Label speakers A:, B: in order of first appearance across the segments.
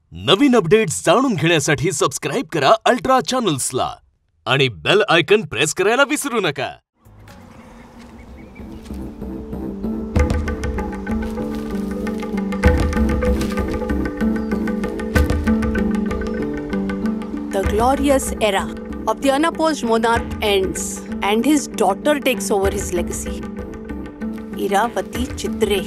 A: नवीन updates जाणून घेण्यासाठी subscribe करा अल्ट्रा चॅनल्सला आणि बेल आयकन प्रेस करायला विसरू नका.
B: The glorious era of the unopposed monarch ends and his daughter takes over his legacy. Irawati चित्रे.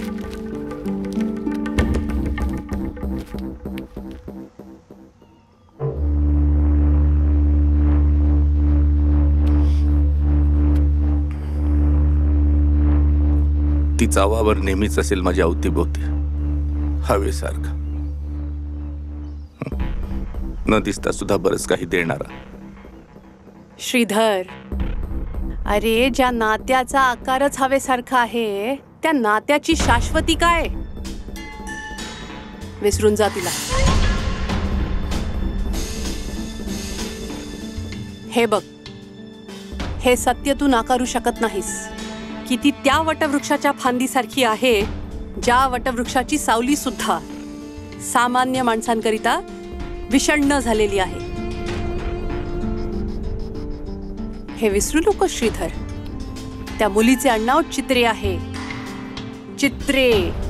C: तिचा वावर नेहमीच असेल माझ्या अवतीभोवती हवेसारखा, न दिसता सुद्धा बरंच काही देणारा.
B: श्रीधर, अरे ज्या नात्याचा आकारच हवेसारखा आहे त्या नात्याची शाश्वती काय? विसरून जा तिला. हे बघ, हे सत्य तू नाकारू शकत नाहीस की ती त्या वटवृक्षाच्या फांदीसारखी आहे ज्या वटवृक्षाची सावली सुद्धा सामान्य माणसांकरिता विषण्ण झालेली आहे. हे विसरू नको श्रीधर. त्या मुलीचे आडनाव चित्रे आहे. चित्रे.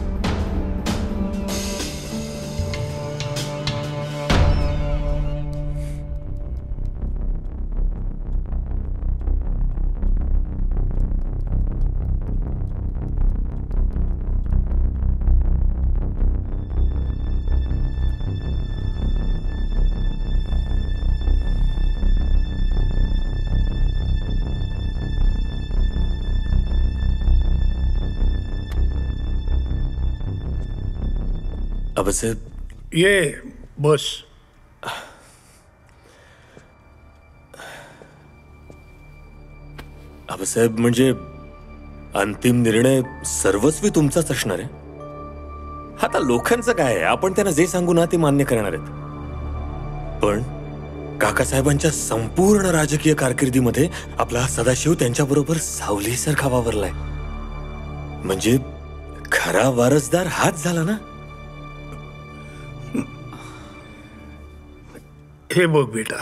D: अबसाहेब,
E: ये बस.
D: अबसाहेब, म्हणजे अंतिम निर्णय सर्वस्वी तुमचाच असणार आहे. आता लोकांचं काय आहे, आपण त्यांना जे सांगू ना ते मान्य करणार आहेत. पण काकासाहेबांच्या संपूर्ण राजकीय कारकिर्दीमध्ये आपला सदाशिव त्यांच्याबरोबर सावलीसारखा वावरलाय. म्हणजे खरा वारसदार हाच झाला ना.
E: हे बघ बेटा,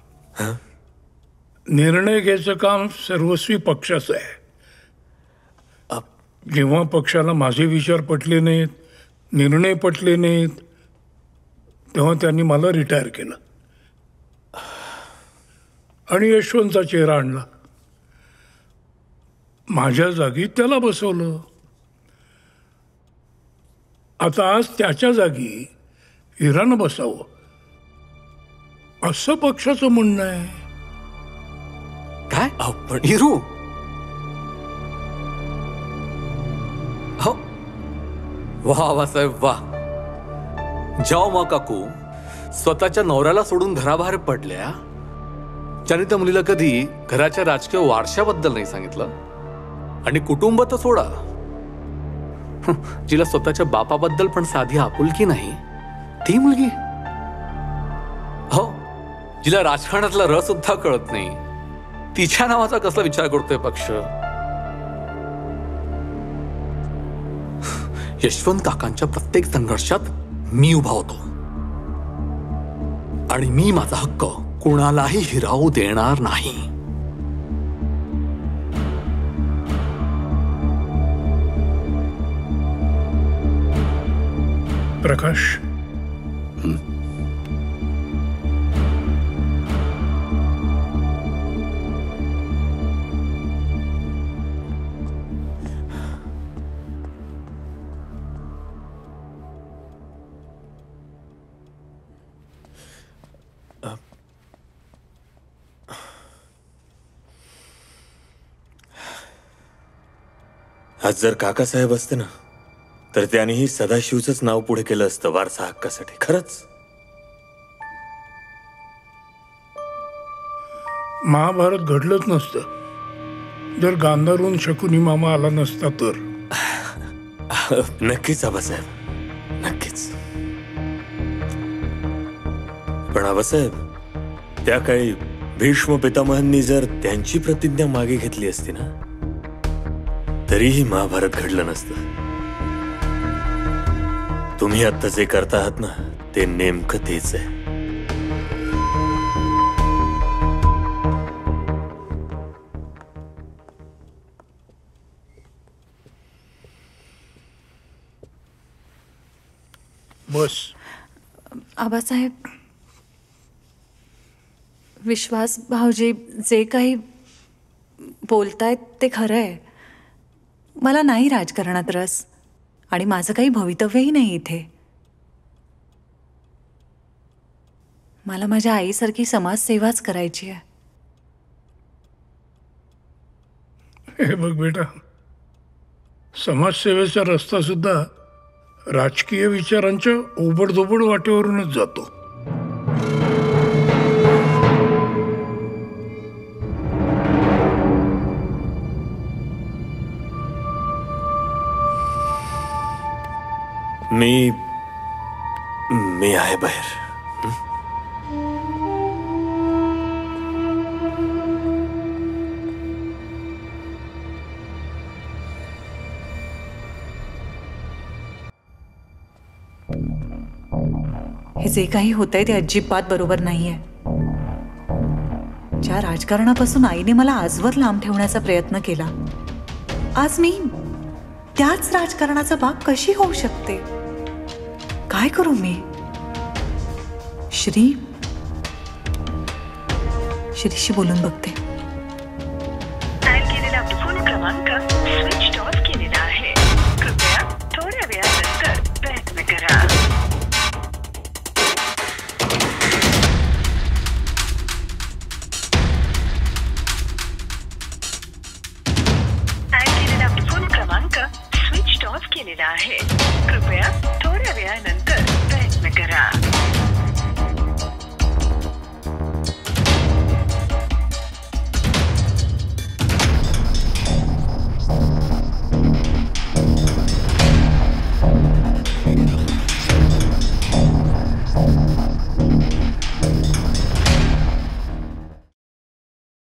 E: निर्णय घ्यायचं काम सर्वस्वी पक्षाचं आहे. जेव्हा पक्षाला माझे विचार पटले नाहीत, निर्णय पटले नाहीत, तेव्हा त्यांनी मला रिटायर केलं आणि यशवंतचा चेहरा आणला. माझ्या जागी त्याला बसवलं. आता आज त्याच्या जागी हिरानं बसावं असं पक्षाचं म्हणणं आहे.
F: काय? पण हिरू, हो वा वा साहेब वा. जाओ मा काकू स्वतःच्या नवऱ्याला सोडून घराबाहेर पडल्या, ज्याने त्या मुलीला कधी घराच्या राजकीय वारशाबद्दल नाही सांगितलं. आणि कुटुंब तर सोडा, जिला स्वतःच्या बापाबद्दल पण साधी आपुलकी नाही ती मुलगी. हो, जिला राजकारणातला रस सुद्धा कळत नाही, तिच्या नावाचा कसला विचार करतोय पक्ष. यशवंत काकांच्या प्रत्येक संघर्षात मी उभा होतो आणि मी माझा हक्क कुणालाही हिरावू देणार नाही.
E: प्रकाश,
D: आज जर काकासाहेब असते ना तर त्यांनीही सदाशिवचंच नाव पुढे केलं असतं वारसा हक्कासाठी. खरंच
E: महाभारत घडलंच नसतं जर गांधारहून शकुनी मामा आला नसता तर.
D: नक्कीच आबासाहेब, नक्कीच. पण आबासाहेब, त्या काळी भीष्म पितामहांनी जर त्यांची प्रतिज्ञा मागे घेतली असती ना तरीही महाभारत घडलं नसतं. तुम्ही आता जे करता आहात ना ते नेमकं तेच आहे.
E: बस.
G: आबासाहेब, विश्वास भाऊजी जे काही बोलतायत ते खरं आहे. मला नाही राजकारणात रस आणि माझं काही भवितव्यही नाही इथे. मला माझ्या आईसारखी समाजसेवाच करायची आहे.
E: हे बघ बेटा, समाजसेवेचा रस्ता सुद्धा राजकीय विचारांच्या ओबडधोबड वाटेवरूनच जातो.
D: मी आहे बाहेर.
G: हे जे काही होतंय ते अजिबात बरोबर नाहीये. ज्या राजकारणापासून आईने मला आजवर लांब ठेवण्याचा प्रयत्न केला, आज मी त्याच राजकारणाचा भाग कशी होऊ शकते? काय करू मी? श्रीशी बोलून बघते.